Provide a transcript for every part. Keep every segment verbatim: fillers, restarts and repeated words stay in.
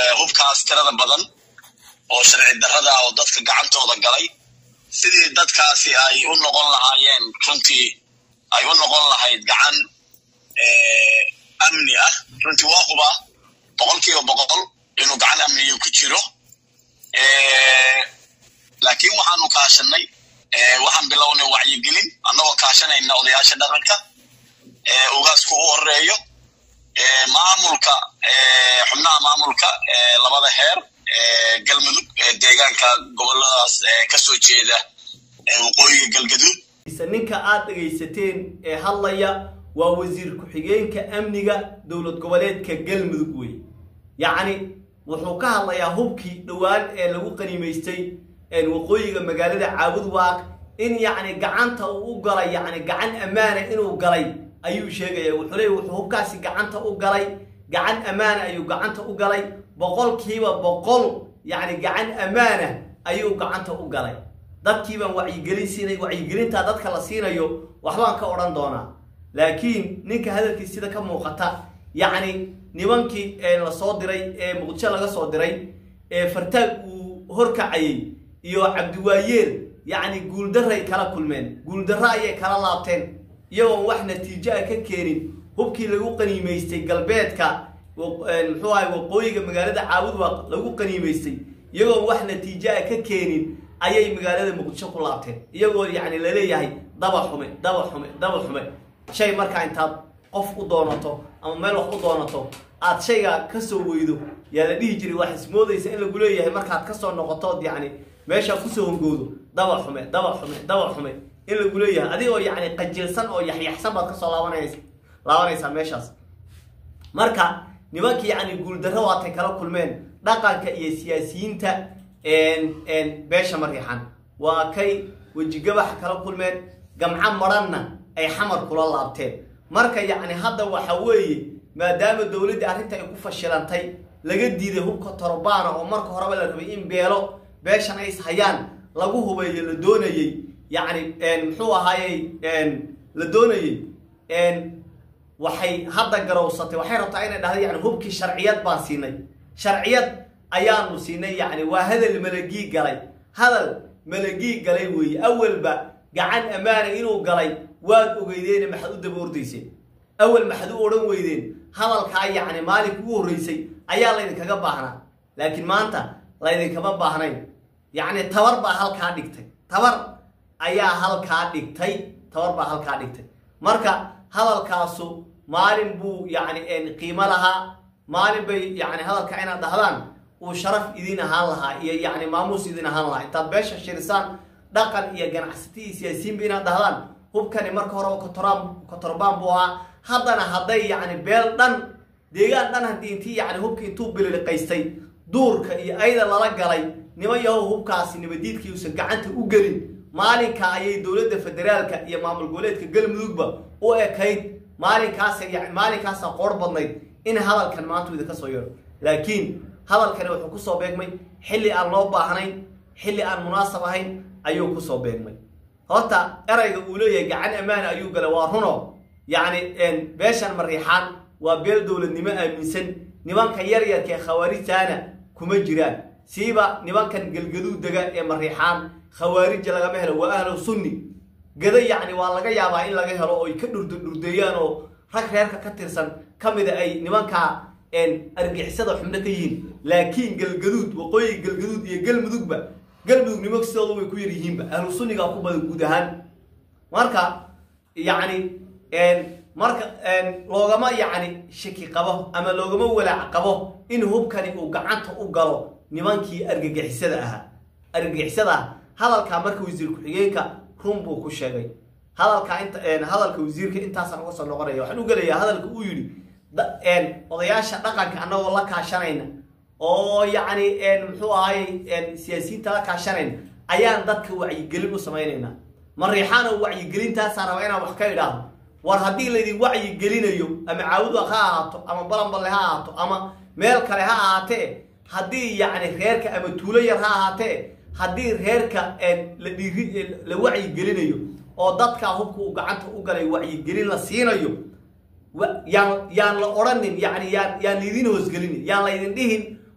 hubkaas tirada badan oo sharci darrada oo dadka gacantooda galay sidii dadkaasi ay u noqon lahaayeen runtii ay u noqon lahayd gacan amni ah runtii waa huba boqolkiiba boqol inuu gacan amniyo ku jiro laakiin waxaanu kaashanay waxaan bilownay wacyigelin annagoo kaashanayna odayaasha dhaqanka ugaasku u horeeyo maamulka xubnaha maamulka labada heer galmudug deegaanka goboladaas ka soo jeeda waqooyiga galgaduud ninka aad dhageysateen ee hadlaya waa wasiir ku-xigeenka amniga dowlad goboleedka galmudug wey yacni wuxuu ka hadlayaa hubkii dhowaan ee lagu qaniimaystay waqooyiga magaalada caabud waaq in yacni gacanta uu u galay yacni gacan ammaana inuu galay ayuu sheegaya wuxuu leeyahay wuxuu hubkaasi gacanta u galay gacan ammaana ayuu gacanta u galay boqolkiiba boqol yacni gacan ammaana ayuu gacanta u galay dadkiibaan wacyigelin siinay wacyigelintaa dadka la siinayo waxbaan ka odhan doonaa laakiin ninka hadalkii sida ka muuqata yacni nimankii la soo diray ee muqdisho laga soo diray ee fartaag uu horkacayay iyo cabdiwaayeel yacni guuldarray kala kulmeen guuldarro ayay kala laabteen iyagoon wax natiijo ah ka keenin hubkii lagu qaniimaystay galbeedka muxuu ahay waqooyiga magaalada caabud waaq lagu qaniimaystay iyagoon wax natiijo ah ka keenin ayay magaalada muqdisho ku laabteen iyagoo yacni la leeyahay daba xume daba xume daba xume shay markaa intaad qof u doonato ama meel wax u doonato aad shayga ka soo weydo yaa la dhihi jiray wax ismoodaysa in lagu leeyahay markaad ka soo noqotood yacni meesha ku soo hongoodo daba xume daba xume daba xume in lagu leeyahay adigoo yacni qajilsan oo yaxyaxsan baad kasoo laabanaysa laabanaysaa meeshaas marka nimankii yacni guuldarro waatay kala kulmeen dhaqanka iyo siyaasiyiinta beesha mariixan waa kay wejigabax kala kulmeen gamco maranna ay xamar kula laabteen marka yacni hadda waxa weeye maadaama dowladda arrinta ay ku fashilantay laga diiday hubka torbaana oo marka horeba la rabay in beelo beeshan ay hayaan lagu hubeeyo la doonayay yacni muxuu ahaayey la doonayay waxay hadda garowsatay waxay rabtaa inay dhahdo yani hubkii sharciyad baan siinay sharciyad ayaanu siinay yacni waa hadal malagii galay hadal malagii galay weeye awalba gacan ammaana inuu galay waad ogeydeen maxaad u daba ordayseen awal maxaad u odhan weydeen hadalkaa yacni maalinka ugu horreysay ayaa laydinkaga baahnaa laakiin maanta laydinkama baahnayn yacni tabar baa halkaa dhigtay tabar ayaa halkaa dhigtay tabar baa halkaa dhigtay marka hadalkaasu maalin buu yacni qiimo lahaa maalin bay yacni hadalka inaad dhahdaan uu sharaf idin ahaan lahaa iyo yacni maamuus idin ahaan lahaa intaad beesha shirisaan dhaqan iyo ganacsati iyo siyaasiyiinba inaad dhahdaan hubkani marka hore kotoraan kotorbaan buu ahaa haddana hadday yacni beel dhan deegaan dhan haddii intii yacni hubka intuu bililiqaystay duurka iyo ayda lala galay niman yahow hubkaasi nabadiidkii uusan gacanta u gelin maalinka ayay dowladda federaalka iyo maamul goboleedka galmudugba u ekayd maalinkaas yani maalinkaasa qoor badnayd in hadalkan maanta idinka soo yeero laakiin hadalkani wuxuu ku soo beegmay xilli aan loo baahnayn xilli aan munaasab ahayn ayuu ku soo beegmay horta erayga uu leeyahay gacan ammaana ayuu galay waa runo yacni beeshan mariixaan waa beel dowladnimo aaminsan nimanka yaryarka ee khawaarijtaana kuma jiraan siiba nimankan galgaduud dega ee mariixaan khawaarija lagama helo waa ahlu sunni gada yacni waa laga yaabaa in laga helo oo ay ka dhurdurdurdeeyaan oo rag reerka ka tirsan ka mida ay nimankaa argixisada xubno ka yihiin laakiin galgaduud waqooyiga galgaduud iyo galmudugba galmudug nimanka sidooda way ku yar yihiinba ahlu sunnigaa ku badan guud ahaan marka yacni marka loogama yacni shaki qabo ama loogama walaac qabo in hubkani uu gacanta u galo nimankii argagixisada ahaa argagixisada hadalkaa marka wasiir ku-xigeenka run buu ku sheegay hadalkaa inta hadalka wasiirka intaasaan uga soo noqonaya waxaan u gelayaa hadalka uu yidhi odayaasha dhaqanka annagoo la kaashanayna oo yacni muxuu ahay siyaasiyiinta la kaashanayna ayaan dadka wacyigelin u samaynaynaa mariixaan oo wacyigelintaasaan raba inaan wax ka idhaahdo war haddii laydin wacyigelinayo ama caawud ha ahaato ama balanballe ha ahaato ama meel kale ha ahaatee haddii yacni reerka ama tuulo yar ha ahaatee haddii reerka la dhiiri la wacyigelinayo oo dadka hubka uu gacanta u galay wacyigelin la siinayo yaan yaan la odhanin yacni yaan yaan laydin hoosgelinin yaan laydin dhihin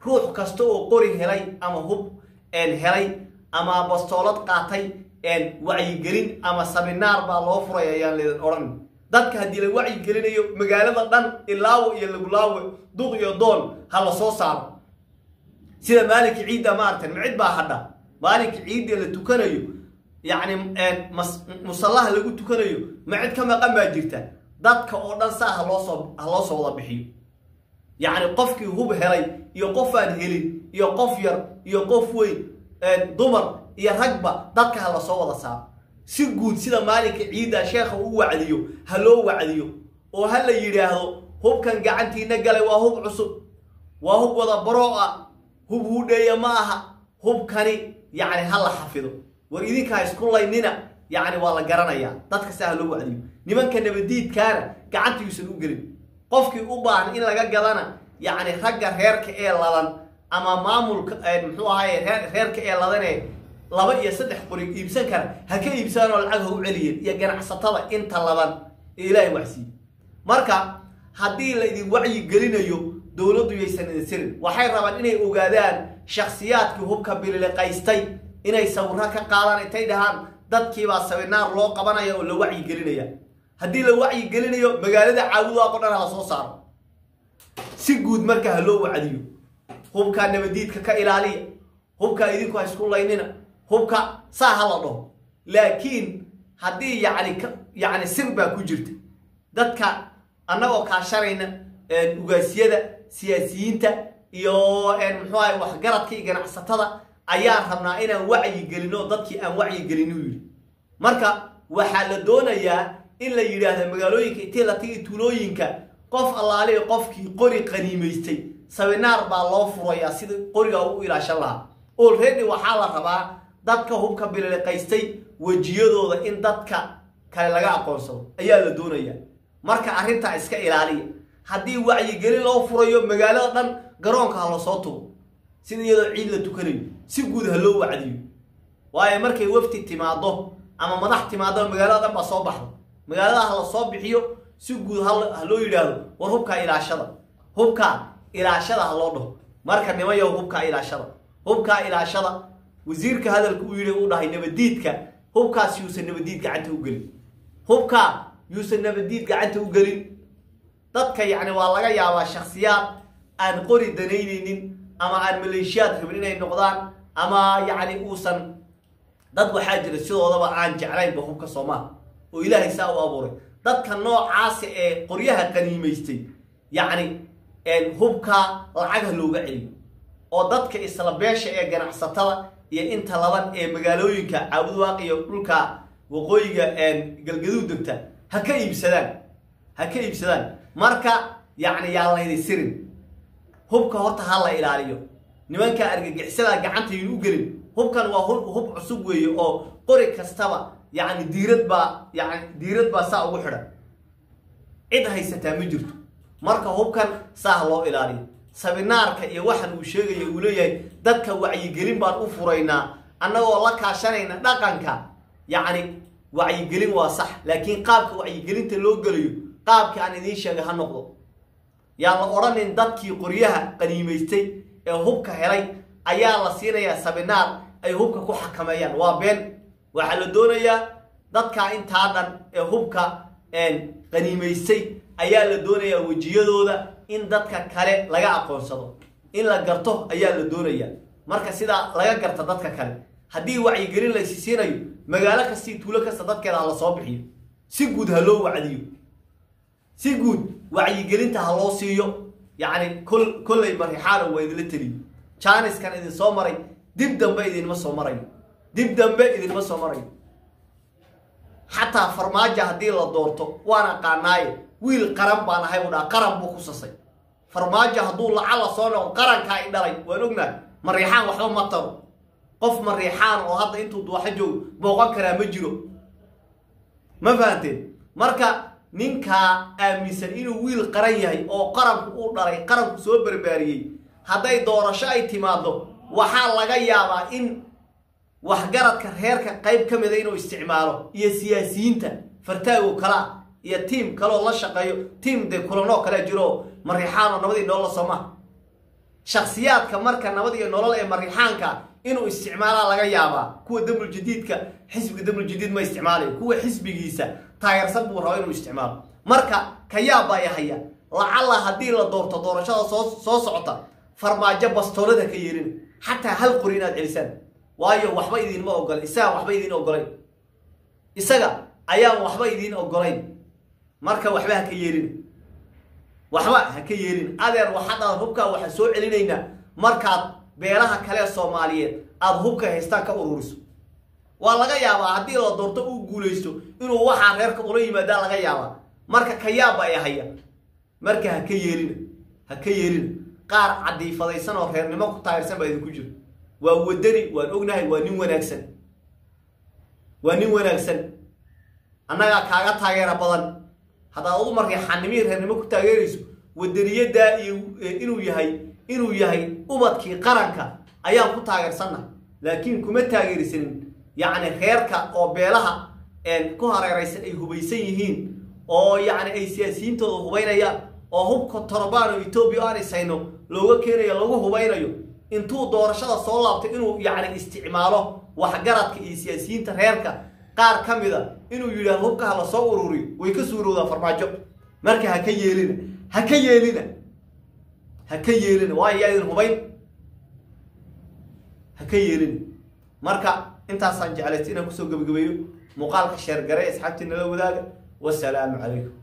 روح كستو قري هلاي أما هب إن هلاي أما بستولات قاتي إن وعي جرين أما سبنار بالوفرة يا اللي أورن dadka hadii la wacyi gelinayo magaalada dhan ilaawo iyo lagu laawo duq iyo doon hala soo saaro sida maaliki ciida maartan micid baa hadda maaliki ciida la tukanayo yaani musallaha lagu tukanayo micid kama qamba jirta dadka oo dhan saaha loo soo loo soo wada bixiyo yaani qofkii hub helay iyo qof aan helin iyo qof yar iyo qof weyn dumar iyo ragba dadka hala soo wada saaro si guud sida maalinka ciida sheekha uu wacdiyo haloo wacdiyo oo hal la yiraahdo hubkan gacantiina galay waa hub cusub waa hub wada baroo'a hub hudheeya ma aha hubkani yaani hal xafido war idinka isku laynina yaani waa la garanaya dadka saah loo wacdiyo nimanka nabadiidkaana gacantiisu u gelin qofkii u baahan in laga gadana yaani ragga reerka ee ladan ama maamulka muxuu ahaay reerka ee ladanee laba iyo saddex qori iibsan kara ha ka iibsaan oo lacag u celiyeen iyo ganacsatada inta laban ilaahay waxsi marka hadii la idin wacyi gelinayo dawladdu yeysan sirin waxay rabaan inay ogaadaan shakhsiyaadkii hubka biliqaystay inay sawirra ka qaadaan intay dhahaan dadkii baa sawirnaar loo qabanaya oo la wacyi gelinaya hadii la wacyi gelinayo magaalada caawid waa qodhan la soo saaro si guud marka loo wacdiyo hubka nabadiidka ka ilaaliya hubka idinku isku laynina hubka saaha la dhaho laakiin hadii yaani yaani sirba ku jirta dadka annagoo ka sharayna ugaasiyada siyaasiyiinta iyo een muxuu ahay wax garadka ganacsatada ayaa rabnaa inaan wacyi gelino dadkii aan wacyi gelino yiri marka waxa la doonayaa in la yiraahdo magaalooyinka intii la tigi tuulooyinka qof allaale qofkii qori qaniimaystay sawinaar baa loo furayaa sida qoriga uu ilaashan lahaa already waxa la rabaa dadka hubka biliqaystay wajiyadooda in dadka kale laga aqoonsado ayaa la doonayaa marka arinta iska ilaaliya hadii wacyi gelin loo furayo magaalada dhan garoonka la soo tubo sida iyadoo ciid la tukanayo si guud ha loo wacdiyo waayo markay wafti timaado ama madax timaado magaalada dhan ba soo baxdo magaalada la soo bixiyo si guud ha loo yiraahdo war hubka ilaashada hubka ilaashada ha loo dhaho marka nimayo hubka ilaashada hubka ilaashada wasiirka hadalku uu yiri uu dhahay nabadiidka hubkaas yuusan nabadiid gacanta u galin hubka yuusan nabadiid gacanta u galin dadka yaani waa laga yaabaa shakhsiyaad aan qori daneyneynin ama aan maleeshiyaad rabin inay noqdaan ama yaani uusan dad waxa jira sidoodaba aan jeclayn hubka Soomaal oo Ilaahay saa u abuuray dadka noocaas ee qoryaha qaniimaystay yaani een hubka lacag looga celiyo oo dadka isla beesha ee ganacsatada iyo inta laban ee magaalooyinka caawid waaqiyo dhulka waqooyiga ee galgaduud degta ha ka iibsadaan ha ka iibsadaan marka yaani yaa la idin sirin hubka horta ha la ilaaliyo nimanka argagixisada gacanta inuu gelin hubkan waa hub cusub weeye oo qori kastaba yaani diirad ba yaani diirad ba saa ugu xidhan cid haysataa ma jirto marka hubkan saa loo ilaaliyo sabinaarka iyo waxan uu sheegay uu leeyahay dadka wacyi gelin baan u furaynaa annagoo la kaashanayna dhaqanka yaani wacyi gelin waa sax laakiin qaabka wacyi gelinta loo galiyo qaabka aan idin sheegay ha noqdo yaa la oranin dadkii qoryaha qaniimaystay ee hubka helay ayaa la siinayaa sabinaar ay hubka ku xakameeyaan waa been waxa la doonayaa dadka inta dhan ee hubka een qaniimaystay ayaa la doonayaa wajiyadooda in dadka kale laga aqoonsado in la garto ayaa la doonayaa marka sida laga garto dadka kale hadii wacyi gelin la siinayo magaalo kasta tuulo kasta dadkeeda la soo bixiyo si guud ha loo wacdiyo si guud wacyi gelinta ha loo siiyo yaani kul kulay marixaana way idin tiri chaanis kan idin soo maray dib dambe idin ma soo maray dib dambe idin ma soo maray hatta farmaajo hadii la doorto waana qaanaay wiil qaran baan ahay wada qaran buu ku sasay farmaajo haduu lacala soo noqon qaranka ay dhalay waan ognaa marixaan waxba ma taro qof marixaan oo hadda intuu duwaxa joog booqan kara ma jiro ma fahanteen marka ninka aaminsan inuu wiil qaran yahay oo qaranku uu dhalay qaranku soo barbaariyay haday doorasho ay timaado waxa laga yaabaa in wax garadka reerka qayb kamid ah inuu isticmaalo iyo siyaasiyiinta fartaago kala iyo team kale oo la shaqeeyo team de kulano kala jiro marixaan nabadii noo la soma شخصيات كمركا نبضي نولل إيه مريحانك إنه استعمالها لغا يابا كوا دم الجديد ك حزب دم الجديد ما استعماله كوا حزب جيسا تاير سبو راينو استعمال مركا كيابا يا هيا لعل هدي لا دورته دورشada soo soo socota farmaajo bastoolada ka yeerin hatta hal qoriinaad celisan waayo waxba idin ma ogol isaga waxba idin ogolay isaga ayaa waxba idin ogolay marka waxba ha ka yeerin waxba ha ka yeerin adeer waxada hubka waxa soo celinayna marka beelaha kale Soomaaliyeed aad hubka haystaan ka ururiso waa laga yaabaa hadii la doorto uu guuleysto inuu waxa reerka ula yimaada laga yaabaa marka kayaaba ay haya marka ha ka yeelina ha ka yeelina qaar cadiifadaysan oo reernimo ku taayirsan baa idinku jiro waa wadani waan ognahay waa nin wanaagsan waa nin wanaagsan annaga kaaga taageera badan hadaa ugu markay xanimii reernimo ku taageerayso wadaniyada iyo inuu yahay inuu yahay ubadkii qaranka ayaan ku taageersanaa laakiin kuma taageerisanin yacni reerka oo beelaha een ku hareeraysan ay hubaysan yihiin oo yacni ay siyaasiyiintooda hubaynayaan oo hubka Torobaano Ethiopia aan sayno looga keenayo lagu hubaynayo intuu doorashada soo laabtay inuu yacni isticmaalo wax garadka iyo siyaasiyiinta reerka qaar kamida inuu yiraahdo hubka la soo ururiyo way ka suurowda farmaajo marka ha ka yeelina ha ka yeelina ha ka yeelina waa yaadin hubayn ha ka yeelina marka intaas aan jecelahay inaan ku soo gabagabeeyo muuqaalka sheer garay asxaabtina la wadaaga والسلام عليكم.